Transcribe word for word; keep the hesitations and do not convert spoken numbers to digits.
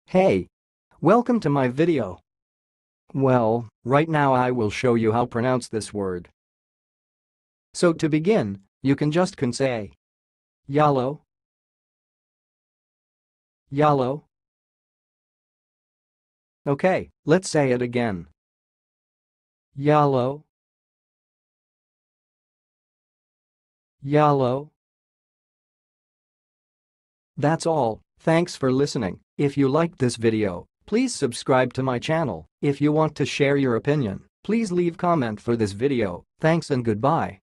Hey! Welcome to my video. Well, right now I will show you how to pronounce this word. So to begin, you can just can say Yahlo, Yahlo. Okay, let's say it again. Yahlo, Yahlo. That's all. Thanks for listening. If you liked this video, please subscribe to my channel. If you want to share your opinion, please leave comment for this video. Thanks and goodbye.